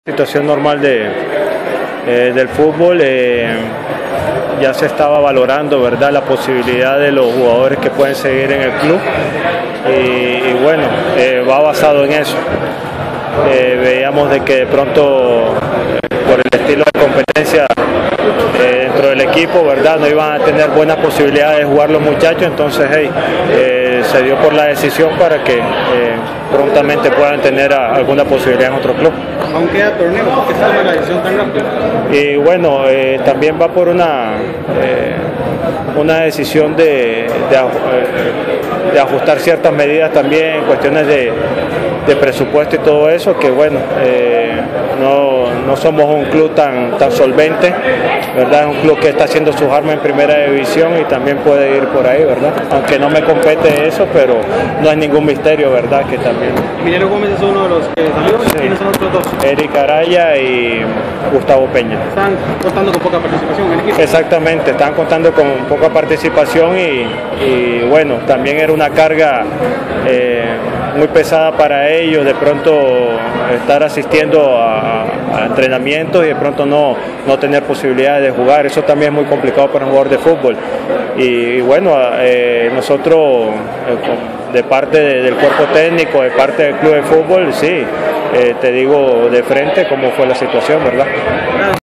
Situación normal del fútbol, ya se estaba valorando, ¿verdad?, la posibilidad de los jugadores que pueden seguir en el club y bueno, va basado en eso. Veíamos de que de pronto por el estilo de competencia dentro del equipo, ¿verdad?, no iban a tener buenas posibilidades de jugar los muchachos, entonces se dio por la decisión para que prontamente puedan tener alguna posibilidad en otro club. ¿Aún queda torneo? ¿Por qué toma la decisión tan rápida? Y bueno, también va por una decisión de ajustar ciertas medidas también en cuestiones de presupuesto y todo eso, que bueno, no somos un club tan solvente, ¿verdad? Es un club que está haciendo sus armas en primera división y también puede ir por ahí, ¿verdad? Aunque no me compete eso, pero no es ningún misterio, ¿verdad? Que también. Minero Gómez es uno de los que salió, Sí. ¿Quiénes son otros dos? Eric Araya y Gustavo Peña. Están contando con poca participación en el equipo. Exactamente, estaban contando con poca participación y bueno, también era una carga muy pesada para ellos, de pronto estar asistiendo a entrenamientos y de pronto no tener posibilidades de jugar, eso también es muy complicado para un jugador de fútbol. Y bueno, nosotros de parte del cuerpo técnico, de parte del club de fútbol, sí, te digo de frente cómo fue la situación, ¿verdad?